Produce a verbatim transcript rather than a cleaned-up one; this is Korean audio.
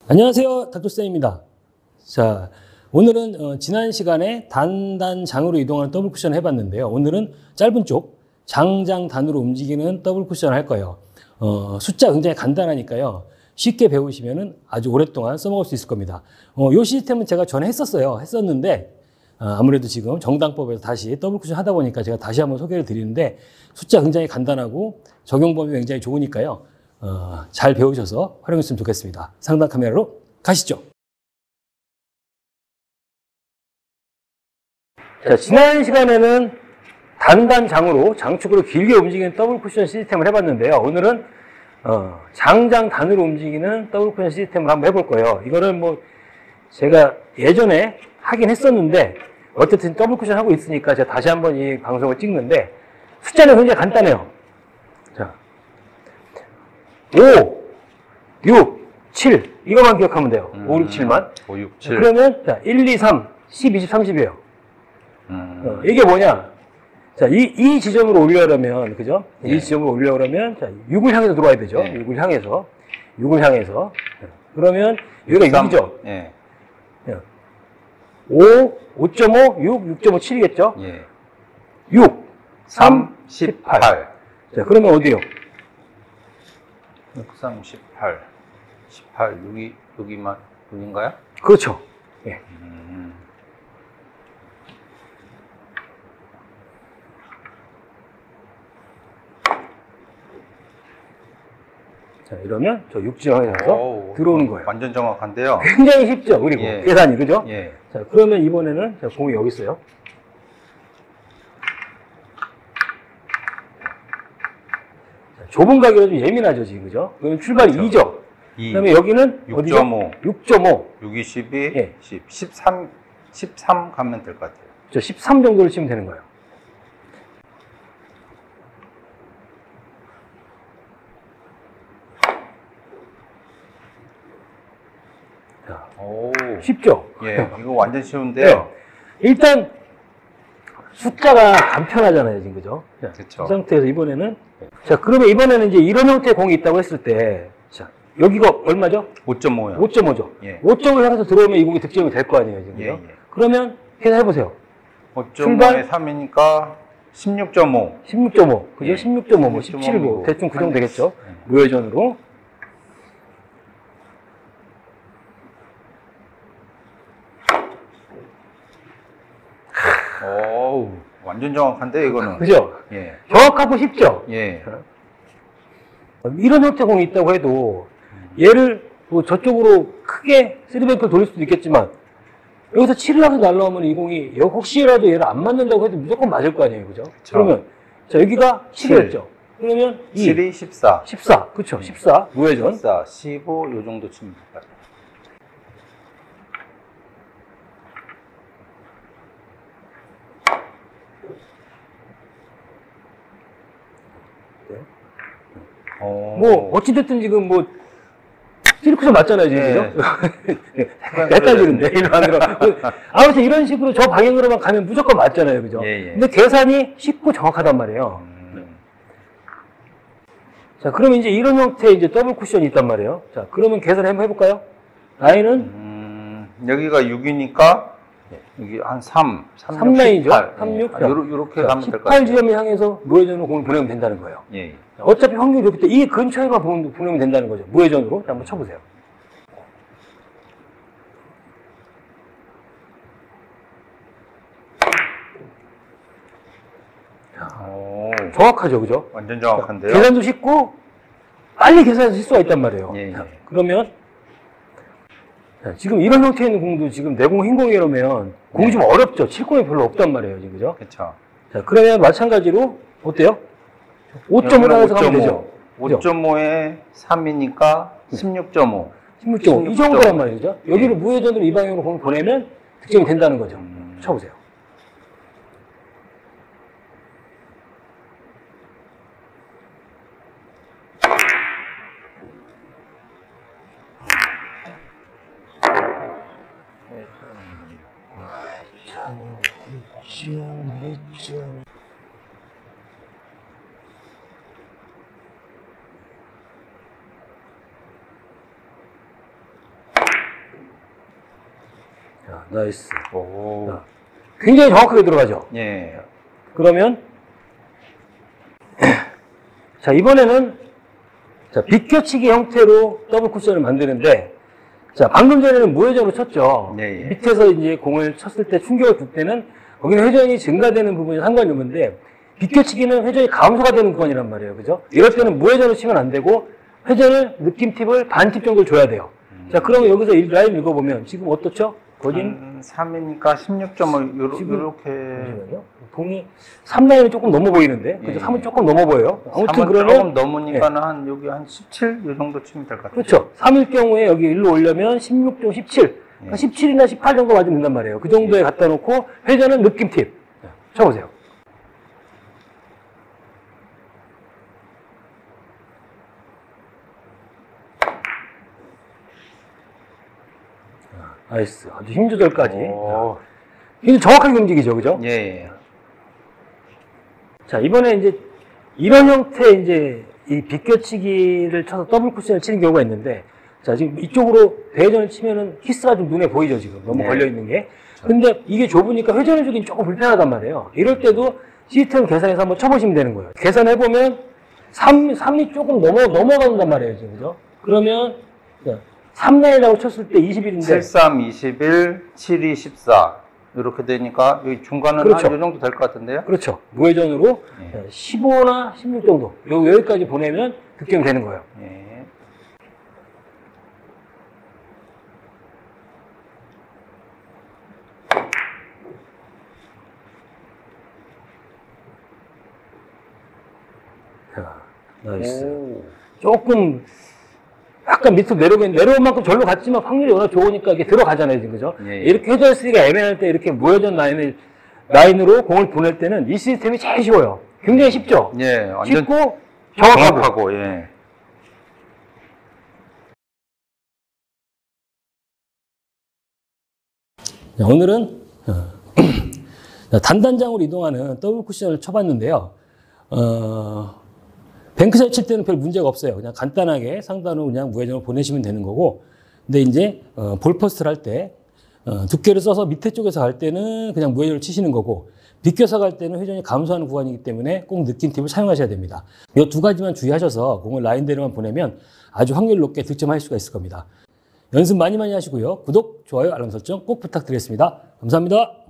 안녕하세요, 닥터쌤입니다. 자, 오늘은 어, 지난 시간에 단단 장으로 이동하는 더블 쿠션을 해봤는데요. 오늘은 짧은 쪽 장장 단으로 움직이는 더블 쿠션을 할 거예요. 어, 숫자 굉장히 간단하니까요. 쉽게 배우시면 아주 오랫동안 써먹을 수 있을 겁니다. 어, 이 시스템은 제가 전에 했었어요. 했었는데 어, 아무래도 지금 정당법에서 다시 더블 쿠션 하다 보니까 제가 다시 한번 소개를 드리는데 숫자 굉장히 간단하고 적용법이 굉장히 좋으니까요. 어, 잘 배우셔서 활용했으면 좋겠습니다. 상단 카메라로 가시죠. 자, 지난 시간에는 단단장으로 장축으로 길게 움직이는 더블 쿠션 시스템을 해봤는데요. 오늘은 어, 장장 단으로 움직이는 더블 쿠션 시스템을 한번 해볼 거예요. 이거는 뭐 제가 예전에 하긴 했었는데 어쨌든 더블 쿠션 하고 있으니까 제가 다시 한번 이 방송을 찍는데 숫자는 굉장히 간단해요. 자, 오, 육, 칠 이것만 기억하면 돼요. 음, 오, 육, 칠만. 오, 육, 칠. 그러면 자, 일, 이, 삼, 십, 이십, 삼십이에요. 음. 어, 이게 뭐냐? 자, 이, 이 지점으로 올려려면, 그죠? 예. 이 지점으로 올려려면, 자, 육을 향해서 들어와야 되죠? 예. 육을 향해서. 육을 향해서. 그러면, 여기가 육이죠? 예. 오, 오 점 오, 육, 육 점 오, 칠이겠죠? 예. 육, 삼, 십팔. 자, 그러면 어디요? 육, 삼, 십팔. 십팔, 육이, 여기만, 여기인가요? 그렇죠. 예. 음. 자, 이러면 저 육 지점에 가서 들어오는 거예요. 완전 정확한데요. 굉장히 쉽죠? 그리고 예. 계산이, 그죠? 예. 자, 그러면 이번에는, 자, 공이 여기 있어요. 자, 좁은 가격이 좀 예민하죠, 지금, 그죠? 그러면 출발이 그렇죠. 이죠? 이. 그 다음에 여기는 육 어디죠? 점 오. 육 점 오. 육이 십이, 예. 십, 십삼, 십삼 가면 될 것 같아요. 저 십삼 정도를 치면 되는 거예요. 자, 오. 쉽죠? 예. 이거 완전 쉬운데요. 네. 일단, 숫자가 간편하잖아요, 지금, 그죠? 자, 그쵸. 이 상태에서 이번에는. 자, 그러면 이번에는 이제 이런 형태의 공이 있다고 했을 때, 자, 여기가 얼마죠? 오 점 오요. 오 점 오죠? 예. 오 점을 향해서 들어오면 이 공이 득점이 될 거 아니에요, 지금. 예, 그죠? 예. 그러면 계산해보세요. 오 점 오에 삼이니까 십육 점 오. 십육 점 오. 그죠? 예. 십육 점 오, 뭐 십육 점 오 십칠, 뭐, 이고. 대충 그 정도 되겠죠? 예. 무회전으로. 오우, 완전 정확한데, 이거는. 그죠? 예. 정확하고 쉽죠? 예. 이런 형태 공이 있다고 해도, 얘를 뭐 저쪽으로 크게 쓰리뱅크를 돌릴 수도 있겠지만, 여기서 칠을 하면서 날라오면 이 공이 혹시라도 얘를 안 맞는다고 해도 무조건 맞을 거 아니에요, 그죠? 그쵸. 그러면, 자, 여기가 칠이었죠? 그러면 이, 칠이 십사. 십사. 그쵸, 십사. 무회전. 십사, 십오, 요 정도 치면 될 것 같아요. 오. 뭐, 어찌됐든 지금 뭐, 쓰리쿠션 맞잖아요, 지금. 예. 그죠? 헷갈리는데, 이로 안으로. 아무튼 이런 식으로 저 방향으로만 가면 무조건 맞잖아요, 그죠? 예, 예. 근데 계산이 쉽고 정확하단 말이에요. 음. 자, 그러면 이제 이런 형태의 이제 더블 쿠션이 있단 말이에요. 자, 그러면 계산 한번 해볼까요? 라인은 음, 여기가 육이니까, 여기 한 삼, 삼, 삼 라인이죠? 십팔. 삼, 육. 아, 요러, 요렇게 자, 가면 될 것 십팔 같아요. 지점을 향해서 무회전으로 공을 보내면 된다는 거예요. 예, 예. 어차피 확률이 이렇기 때문에 이 근처에만 보내면 보내면 된다는 거죠. 무회전으로. 자, 한번 쳐보세요. 오, 정확하죠, 그죠? 완전 정확한데요? 계산도 쉽고 빨리 계산할 수가 있단 말이에요. 예, 예. 자, 그러면 자, 지금 이런 형태에 있는 공도 지금 내공 흰공이라면 공이 네. 좀 어렵죠. 칠공이 별로 없단 말이에요, 지금 그죠? 그쵸. 자, 그러면 마찬가지로 어때요? 오 점 오로 해서 가면 되죠. 오 점 오에 삼이니까 십육 점 오. 십육 점 오. 이 십육 점 오. 정도란 말이죠. 여기를 무회전으로 이 방향으로 공을 보내면 득점이 된다는 거죠. 음. 쳐보세요. 나이스. 오. 자, 굉장히 정확하게 들어가죠. 예. 그러면 자 이번에는 자 비껴치기 형태로 더블 쿠션을 만드는데 자 방금 전에는 무회전으로 쳤죠. 네, 예. 밑에서 이제 공을 쳤을 때 충격을 줄 때는 거기는 회전이 증가되는 부분이 상관이 없는데 비껴치기는 회전이 감소가 되는 구간이란 말이에요. 그죠? 이럴 때는 무회전으로 치면 안 되고 회전을 느낌 팁을 반 팁 정도 줘야 돼요. 음. 자 그러면 여기서 이 라인 읽어보면 지금 어떻죠? 거진 삼이니까 십육 점 오 요렇게. 잠시만요. 봉이 삼 라인은 조금 넘어 보이는데, 그죠? 예. 삼은 조금 넘어 보여요. 아무튼 삼은 그러면, 조금 넘으니까는 한 여기 한 십칠 이 정도 치면 될 것 같아요. 그렇죠. 삼일 경우에 여기 일로 올려면 십육 점 십칠, 그러니까 예. 십칠이나 십팔 정도 맞으면 된단 말이에요. 그 정도에 갖다 놓고, 회전은 느낌 팁. 쳐보세요. 나이스. 아주 힘 조절까지. 오. 이제 정확하게 움직이죠, 그죠? 예, 예. 자, 이번에 이제 이런 형태의 이제 이 비껴치기를 쳐서 더블 쿠션을 치는 경우가 있는데, 자, 지금 이쪽으로 대회전을 치면은 키스가 좀 눈에 보이죠, 지금. 너무 네. 걸려있는 게. 근데 이게 좁으니까 회전을 주긴 조금 불편하단 말이에요. 이럴 때도 시스템 계산해서 한번 쳐보시면 되는 거예요. 계산해보면 삼, 삼이 조금 넘어, 넘어간단 말이에요, 지금. 그죠? 그러면, 삼 라인이라고 쳤을 때 이십일인데. 칠, 삼, 이십일, 칠, 이, 십사. 이렇게 되니까 여기 중간은 그렇죠. 한 이 정도 될 것 같은데요? 그렇죠. 무회전으로 예. 십오나 십육 정도. 요, 여기까지 보내면 득점이 되는 거예요. 예. 자, 나이스. 오. 조금 약간 밑으로 내려오긴 내려온 만큼 절로 갔지만 확률이 워낙 좋으니까 이게 들어가잖아요, 지금 그죠? 예, 예. 이렇게 회전 쓰기가 애매할 때 이렇게 무회전 라인을 라인으로 공을 보낼 때는 이 시스템이 제일 쉬워요. 굉장히 쉽죠? 예, 완전 쉽고 정확하고. 정확하고, 예. 자, 오늘은 어, 단단장으로 이동하는 더블 쿠션을 쳐봤는데요. 어, 뱅크샷 칠 때는 별 문제가 없어요. 그냥 간단하게 상단으로 그냥 무회전으로 보내시면 되는 거고. 근데 이제 어, 볼퍼스트를 할 때 어, 두께를 써서 밑에 쪽에서 갈 때는 그냥 무회전으로 치시는 거고, 비껴서 갈 때는 회전이 감소하는 구간이기 때문에 꼭 느낌 팁을 사용하셔야 됩니다. 이 두 가지만 주의하셔서 공을 라인대로만 보내면 아주 확률 높게 득점할 수가 있을 겁니다. 연습 많이 많이 하시고요. 구독, 좋아요, 알람 설정 꼭 부탁드리겠습니다. 감사합니다.